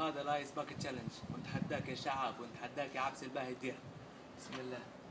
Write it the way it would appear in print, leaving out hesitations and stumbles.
وهذا الايس باكت تشالنج، ونتحداك يا شعب ونتحداك يا عبس الباهي ديها. بسم الله.